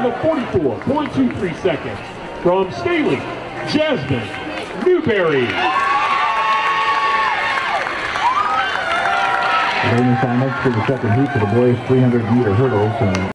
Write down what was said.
time of 44.23 seconds. From Staley, Jazmen Newberry. Ladies and gentlemen, for the second heat for the boys 300-meter hurdles.